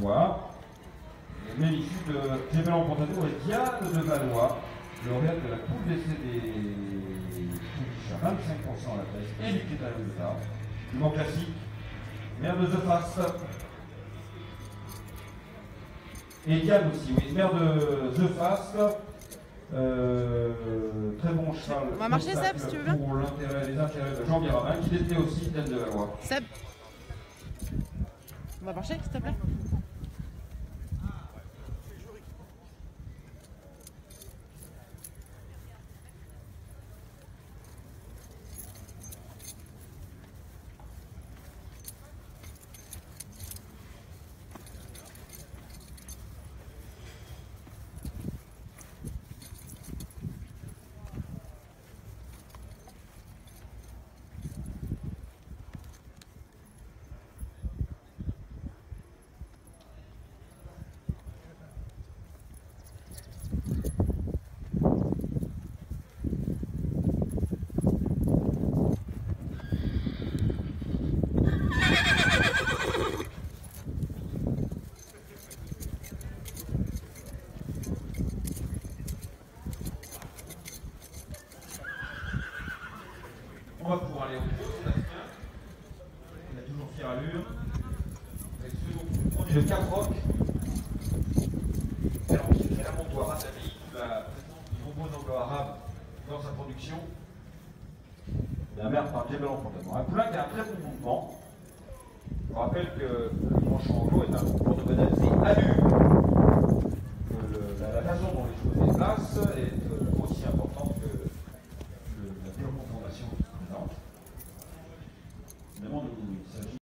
voir. Même issu de Gémelan Pontano et Diane de Valois, lauréate de la poule d'essai des pouliches à 25% à la pêche et du Kétalouza. Jument classique, mère de The Fast. Et Diane aussi, oui, mère de The Fast. Très bon cheval. On va marcher, Seb, si tu veux bien. Pour les intérêts de Jean Biravin, qui était aussi Diane de Valois. Seb, on va marcher, s'il te plaît. On va pouvoir aller au bout, Sébastien. Il a toujours fière allure. Avec ce produit de Caproc. Alors, qui fait la montoire à sa vie, la présence du nombreux anglo-arabes dans sa production. La mère par Gémelan Pontano. Un poulain qui a un très bon mouvement. Je vous rappelle que le branchon anglo est un concours de modèle, c'est allure.